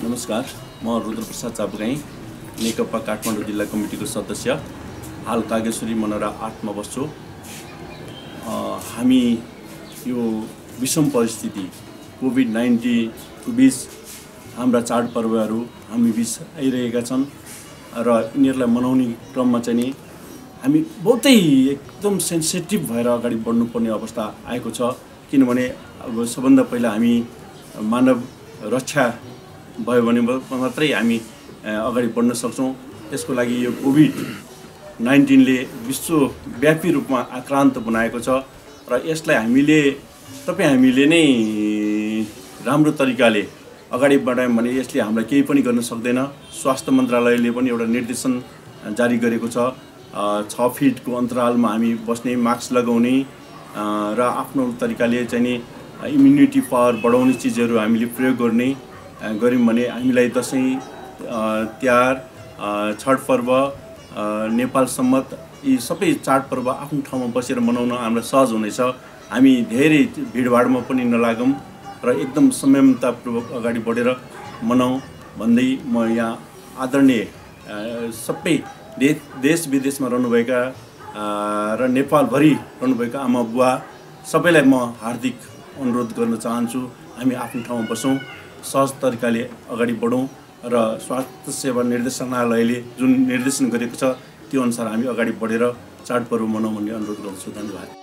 नमस्कार, म रुद्रप्रसाद चापुगाई, नेकपा काठमाडौँ जिल्ला कमिटीको सदस्य, हाल कागेश्वरी मनोरा 8 मा बस्छु। हामी यो विषम परिस्थिति कोभिड-19 को बीच हाम्रा चाडपर्वहरू हामी बीच आइरहेका छन् र यिनीहरूलाई मनाउने क्रममा चाहिँ नि हामी बहुतै एकदम सेन्सिटिभ भएर अगाडि बढ्नुपर्ने अवस्था आएको छ। किनभने अब सबभन्दा पहिला हामी मानव रक्षा भयो भने मात्रै हामी अगाडि बढ्न सक्छौँ। त्यसको लागि यो कोभिड-19 ले विश्वव्यापी रूपमा आक्रान्त बनाएको छ र यसलाई हामीले नै राम्रो तरिकाले अगाडि बढायौँ भने यसले हामीलाई केही पनि गर्न सक्दैन। स्वास्थ्य मन्त्रालयले पनि एउटा निर्देशन जारी गरेको छ, 6 फिटको अन्तरालमा हामी बस्ने, मास्क लगाउने र आफ्नो तरिकाले चाहिँ नि इम्युनिटी पावर बढाउने चिजहरू हामीले प्रयोग गऱ्यौँ भने हामीलाई दसैँ, तिहार, छठ पर्व, नेपाल सम्मत यी सबै चाडपर्व आफ्नो ठाउँमा बसेर मनाउन हामीलाई सहज हुनेछ। हामी धेरै भिडभाडमा पनि नलागौँ र एकदम संयमतापूर्वक अगाडि बढेर मनाउँ भन्दै म यहाँ आदरणीय सबै देश विदेशमा रहनुभएका र नेपालभरि रहनुभएका आमा बुवा सबैलाई म हार्दिक अनुरोध गर्न चाहन्छु, हामी आफ्नो ठाउँमा बसौँ, सहज तरिकाले अगाडि बढौँ र स्वास्थ्य सेवा निर्देशनालयले जुन निर्देशन गरेको छ त्यो अनुसार हामी अगाडि बढेर चाडपर्व मनाउँ भन्ने अनुरोध गर्दछु। धन्यवाद।